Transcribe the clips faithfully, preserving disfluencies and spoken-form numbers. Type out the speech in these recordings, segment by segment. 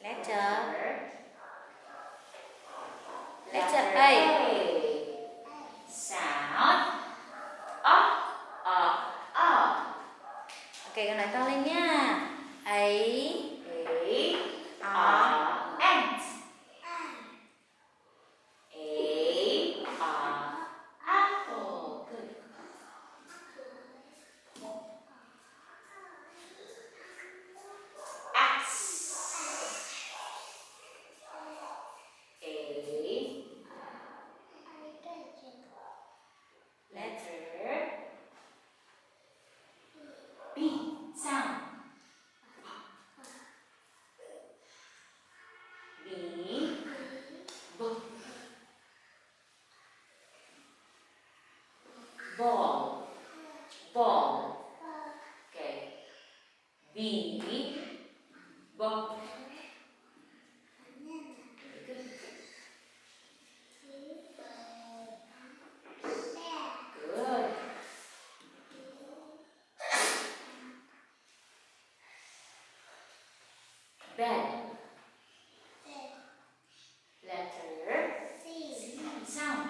Letter. Letter A. Sound. O. O. O. Ok, con nói to lên nha. A. A. O. Ant. A. O. Apple. Good. Ball. Ball. Okay. B. Ball. Good. Bed. Letter C. Sound.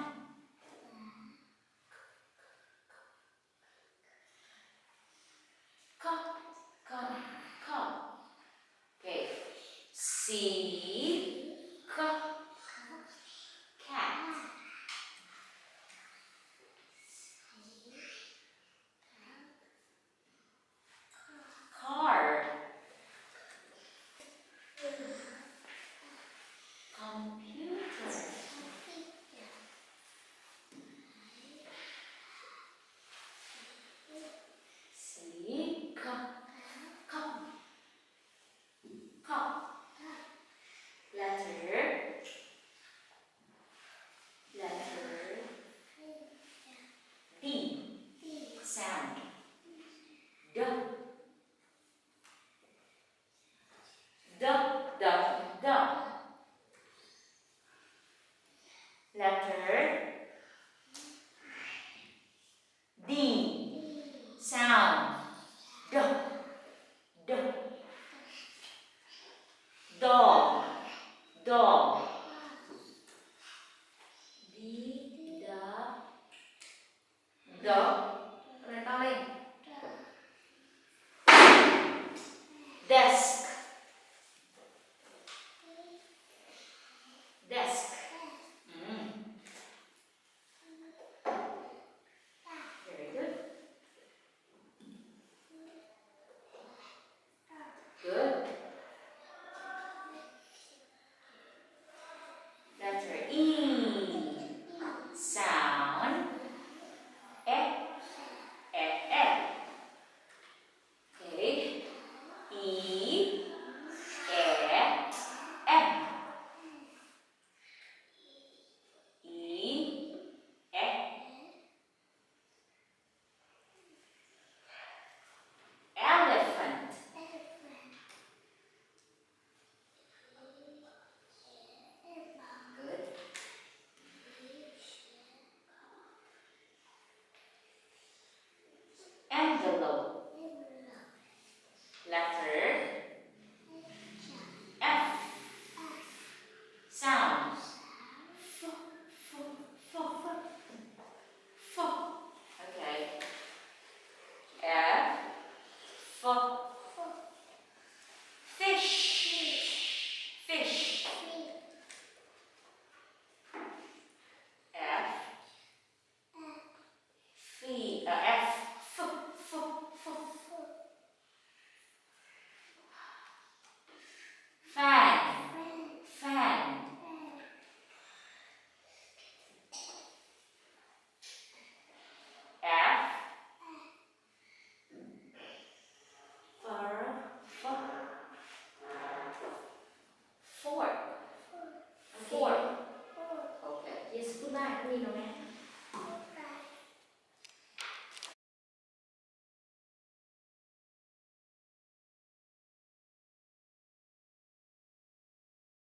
Cup. Cup. Cup. Okay. C. Cup. Cat. Car. Computer. C. Cup. Cup. Cup. Letter. Letter D. Sound. D. D. D. D. Letter D. Sound. D. D. Dog. Dog. D. D. D. Nói to lên. Desk. Desk. Mm. Very good. Good. Letter E. Sound. F. F. F. Okay. E. F. M. E. F. Elephant. Good. Envelope. Letter F. Sound. F. F. F. F. F. Okay. F. F. Fish. Fish. F. F. Uh, F. F. F. F. Fan. Fan. F. Fur. Fur. Fork. Fork. Okay. Yes, goodbye. Đi rồi nè.